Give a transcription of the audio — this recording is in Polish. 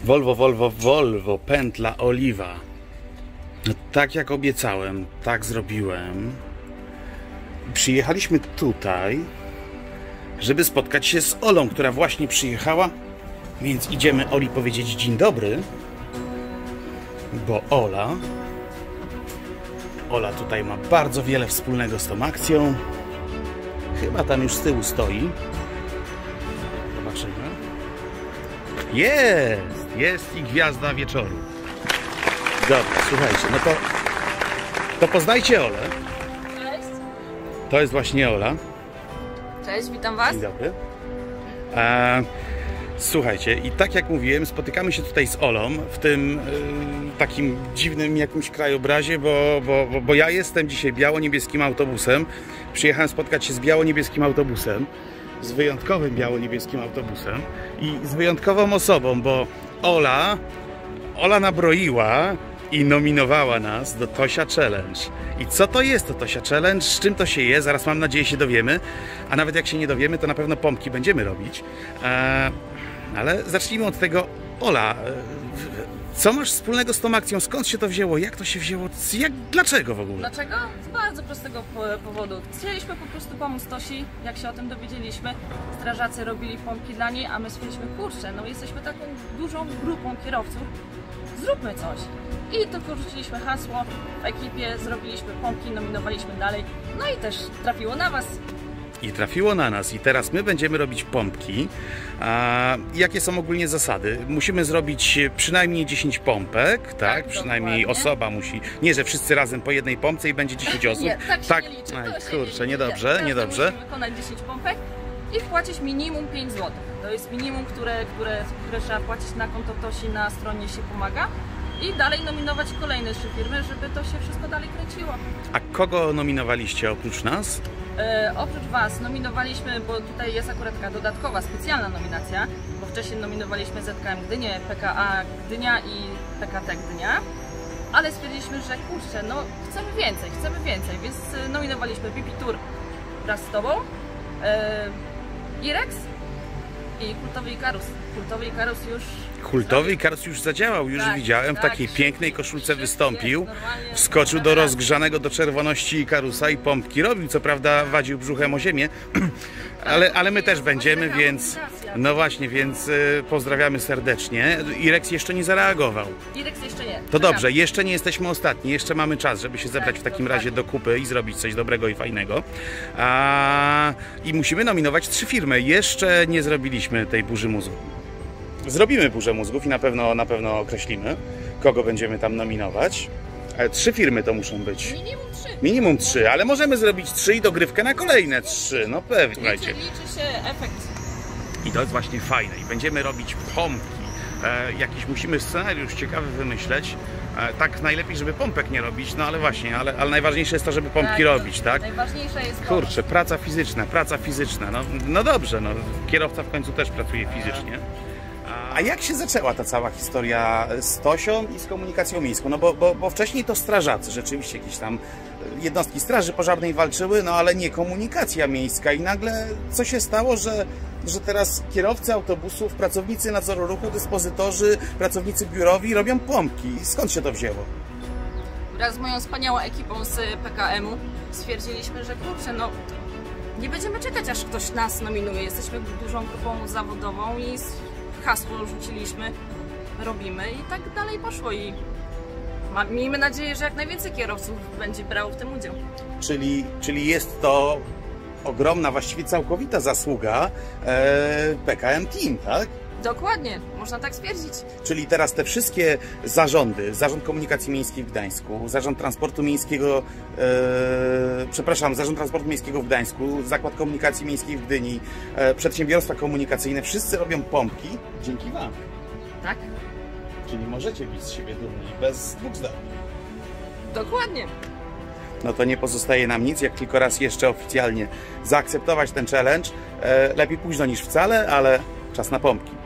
Volvo, Volvo, Volvo, pętla Oliwa. No, tak jak obiecałem, tak zrobiłem. Przyjechaliśmy tutaj, żeby spotkać się z Olą, która właśnie przyjechała. Więc idziemy Oli powiedzieć dzień dobry. Bo Ola tutaj ma bardzo wiele wspólnego z tą akcją. Chyba tam już z tyłu stoi. Zobaczymy. Jest i gwiazda wieczoru. Dobra, słuchajcie, no to poznajcie Olę. Cześć. To jest właśnie Ola. Cześć, witam Was. Dzień dobry. Słuchajcie, i tak jak mówiłem, spotykamy się tutaj z Olą w tym takim dziwnym jakimś krajobrazie, bo ja jestem dzisiaj biało-niebieskim autobusem. Przyjechałem spotkać się z biało-niebieskim autobusem, z wyjątkowym biało-niebieskim autobusem i z wyjątkową osobą, bo Ola nabroiła i nominowała nas do Tosia Challenge. I co to jest to Tosia Challenge? Z czym to się je? Zaraz mam nadzieję się dowiemy. A nawet jak się nie dowiemy, to na pewno pompki będziemy robić. Ale zacznijmy od tego. Ola, co masz wspólnego z tą akcją? Skąd się to wzięło? Jak to się wzięło? Dlaczego w ogóle? Dlaczego? Z bardzo prostego powodu. Chcieliśmy po prostu pomóc Tosi, jak się o tym dowiedzieliśmy. Strażacy robili pompki dla niej, a my stwierdziliśmy, kurczę, no jesteśmy taką dużą grupą kierowców, zróbmy coś. I tylko rzuciliśmy hasło w ekipie, zrobiliśmy pompki, nominowaliśmy dalej, no i też trafiło na Was. I trafiło na nas. I teraz my będziemy robić pompki. Jakie są ogólnie zasady? Musimy zrobić przynajmniej 10 pompek, tak? Przynajmniej dokładnie. Osoba musi. Nie, że wszyscy razem po jednej pompce i będzie 10 osób. Nie, tak się nie liczy. Aj, To się kurczę, nie niedobrze, niedobrze. Musimy wykonać 10 pompek i wpłacić minimum 5 zł. To jest minimum, które trzeba płacić na konto Tosi na stronie się pomaga. I dalej nominować kolejne 3 firmy, żeby to się wszystko dalej kręciło. A kogo nominowaliście oprócz nas? Oprócz Was nominowaliśmy, bo tutaj jest akurat taka dodatkowa, specjalna nominacja, bo wcześniej nominowaliśmy ZKM Gdynię, PKA Gdynia i PKT Gdynia, ale stwierdziliśmy, że kurczę, no chcemy więcej, więc nominowaliśmy BP Tour wraz z Tobą, Irex i Kultowy Ikarus. Kultowy Ikarus już zadziałał, już widziałem, w takiej pięknej koszulce wystąpił, wskoczył do rozgrzanego do czerwoności Ikarusa i pompki robił, co prawda wadził brzuchem o ziemię, ale my też będziemy, więc no właśnie, więc pozdrawiamy serdecznie. Irex jeszcze nie zareagował. Irex jeszcze nie. To dobrze, jeszcze nie jesteśmy ostatni, jeszcze mamy czas, żeby się zebrać w takim razie do kupy i zrobić coś dobrego i fajnego. I musimy nominować 3 firmy. Jeszcze nie zrobiliśmy tej burzy mózgu. Zrobimy burzę mózgów i na pewno określimy, kogo będziemy tam nominować. Ale 3 firmy to muszą być. Minimum 3. Minimum 3, ale możemy zrobić 3 i dogrywkę na kolejne 3. No pewnie. Słuchajcie. Liczy się efekt. I to jest właśnie fajne. I będziemy robić pompki. Jakiś musimy scenariusz ciekawy wymyśleć. Tak najlepiej, żeby pompek nie robić, no ale właśnie, ale najważniejsze jest to, żeby pompki robić, tak? Najważniejsze jest kurczę, praca fizyczna. No dobrze, no kierowca w końcu też pracuje fizycznie. A jak się zaczęła ta cała historia z Tosią i z komunikacją miejską? No bo wcześniej to strażacy, rzeczywiście jakieś tam jednostki straży pożarnej walczyły, no ale nie komunikacja miejska. I nagle co się stało, że teraz kierowcy autobusów, pracownicy nadzoru ruchu, dyspozytorzy, pracownicy biurowi robią pompki? Skąd się to wzięło? Wraz z moją wspaniałą ekipą z PKM-u stwierdziliśmy, że kurczę, no nie będziemy czekać, aż ktoś nas nominuje. Jesteśmy dużą grupą zawodową i hasło rzuciliśmy, robimy i tak dalej poszło i miejmy nadzieję, że jak najwięcej kierowców będzie brało w tym udział. Czyli jest to ogromna, właściwie całkowita zasługa PKM Team, tak? Dokładnie, można tak stwierdzić. Czyli teraz te wszystkie zarządy, Zarząd Komunikacji Miejskiej w Gdańsku, Zarząd Transportu Miejskiego, Zarząd Transportu Miejskiego w Gdańsku, Zakład Komunikacji Miejskiej w Gdyni, przedsiębiorstwa komunikacyjne, wszyscy robią pompki dzięki Wam. Tak. Czyli możecie być z siebie dumni, bez dwóch zdań. Dokładnie. No to nie pozostaje nam nic, jak tylko raz jeszcze oficjalnie zaakceptować ten challenge. Lepiej późno niż wcale, ale czas na pompki.